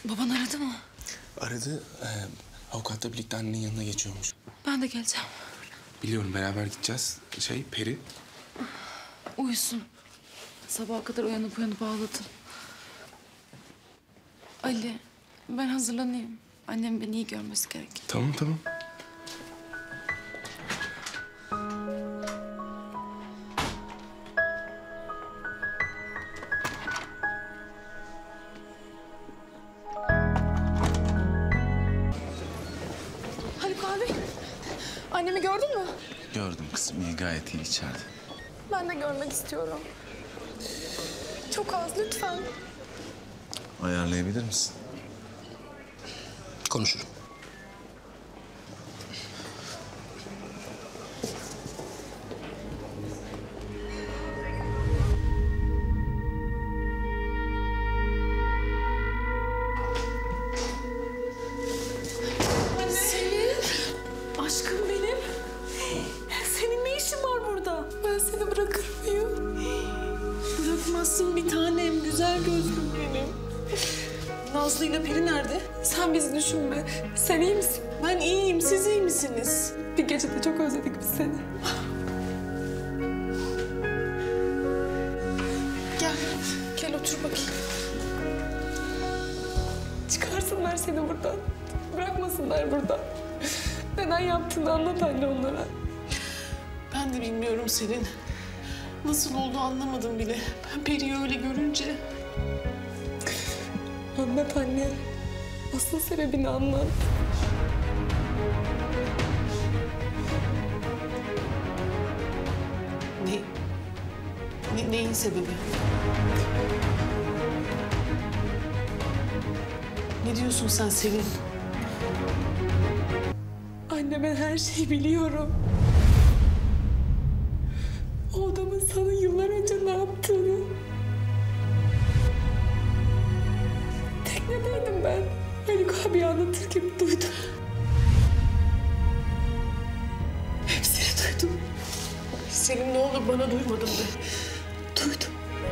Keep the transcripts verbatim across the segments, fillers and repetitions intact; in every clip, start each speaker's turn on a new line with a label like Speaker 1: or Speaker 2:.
Speaker 1: Baban aradı mı?
Speaker 2: Aradı. E, avukatla birlikte annenin yanına geçiyormuş.
Speaker 1: Ben de geleceğim.
Speaker 2: Biliyorum, beraber gideceğiz. Şey, Peri.
Speaker 1: Uyusun. Sabaha kadar uyanıp uyanıp ağladım. Ali, ben hazırlanayım. Annem beni iyi görmesi gerek.
Speaker 2: Tamam, tamam.
Speaker 1: Haluk abi, annemi gördün mü?
Speaker 3: Gördüm kızım, iyi, gayet iyi içeride.
Speaker 1: Ben de görmek istiyorum. Çok az, lütfen.
Speaker 3: Ayarlayabilir misin?
Speaker 2: Konuşurum.
Speaker 1: Selin, aşkım benim. Senin ne işin var burada? Ben seni bırakır mıyım?
Speaker 4: Bırakmazsın bir tanem, güzel gözlüm benim. Nazlı ile Peri nerede?
Speaker 1: Sen bizi düşünme. Sen iyi misin?
Speaker 4: Ben iyiyim, siz iyi misiniz?
Speaker 1: Bir gecede çok özledik biz seni. Gel, gel otur bakayım. Çıkarsınlar seni buradan. Bırakmasınlar burada. Neden yaptığını anlat anne onlara.
Speaker 4: Ben de bilmiyorum Selin. Nasıl oldu anlamadım bile. Ben Peri'yi öyle görünce...
Speaker 1: Anlat anne. Asıl sebebini anlat.
Speaker 4: Ne? ne neyin sebebi? Ne diyorsun sen Selin?
Speaker 1: Anne ben her şeyi biliyorum. O adamın sana yıllar önce ne yaptığını. Teknedeydim ben. Haluk abi anlatırken duydum. Hepsini duydum.
Speaker 4: Selin ne olur bana duymadın de.
Speaker 1: Duydum.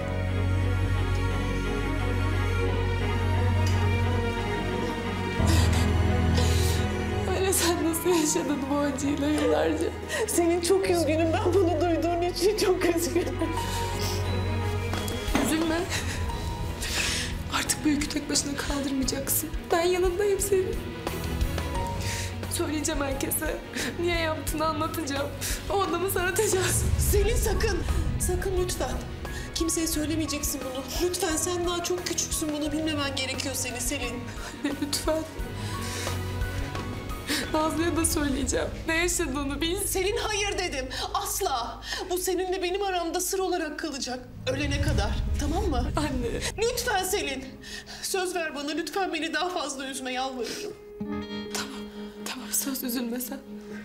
Speaker 1: Öyle sen nasıl yaşadın bu acıyla yıllarca?
Speaker 4: Selin çok üzgünüm. Ben bunu duyduğun için çok üzgünüm.
Speaker 1: Üzülme. Artık bu yükü tek başına kaldırmayacaksın. Ben yanındayım senin. Söyleyeceğim herkese. Niye yaptığını anlatacağım. O adamı saratacağız.
Speaker 4: Selin sakın. Sakın lütfen. Kimseye söylemeyeceksin bunu. Lütfen sen daha çok küçüksün. Bunu bilmemen gerekiyor senin Selin.
Speaker 1: Anne lütfen. Nazlı'ya da söyleyeceğim. Ne yaşadığını bil.
Speaker 4: Selin hayır dedim. Asla. Bu seninle benim aramda sır olarak kalacak. Ölene kadar. Tamam mı?
Speaker 1: Anne.
Speaker 4: Lütfen Selin. Söz ver bana. Lütfen beni daha fazla üzme. Yalvarırım.
Speaker 1: Tamam. Tamam söz üzülme sen.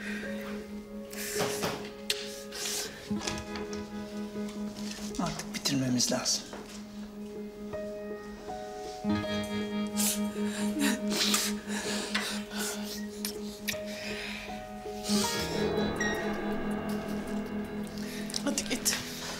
Speaker 5: Artık bitirmemiz lazım.
Speaker 4: Hadi git.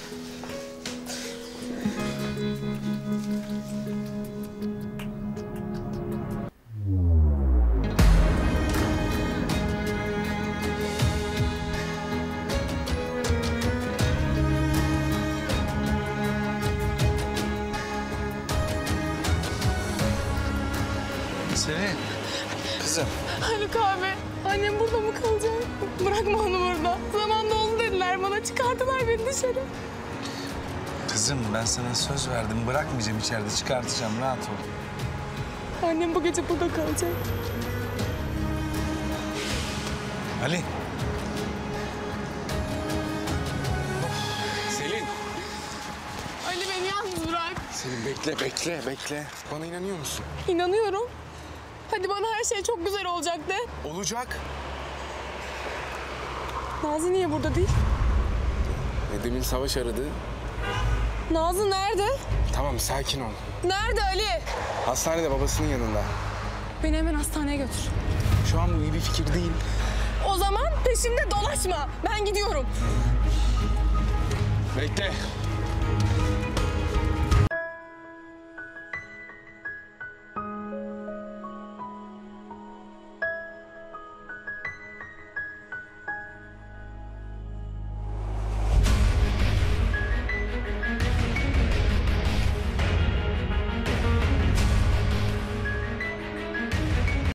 Speaker 3: Selin. Kızım.
Speaker 1: Haluk abi. Annem burada mı kalacak? Bırakma onu burada. Zaman doldu dediler bana. Çıkardılar beni dışarı.
Speaker 3: Kızım ben sana söz verdim. Bırakmayacağım içeride. Çıkartacağım. Rahat ol.
Speaker 1: Annem bu gece burada kalacak.
Speaker 3: Ali.
Speaker 2: Selin.
Speaker 1: Ali beni yalnız bırak.
Speaker 2: Selin bekle, bekle, bekle. Bana inanıyor musun?
Speaker 1: İnanıyorum. Hadi bana her şey çok güzel olacak de.
Speaker 2: Olacak.
Speaker 1: Nazlı niye burada değil?
Speaker 2: E, demin Savaş aradı.
Speaker 1: Nazlı nerede?
Speaker 2: Tamam, sakin ol.
Speaker 1: Nerede Ali?
Speaker 2: Hastanede, babasının yanında.
Speaker 1: Beni hemen hastaneye götür.
Speaker 2: Şu an bu iyi bir fikir değil.
Speaker 1: O zaman peşimde dolaşma. Ben gidiyorum.
Speaker 2: Bekle.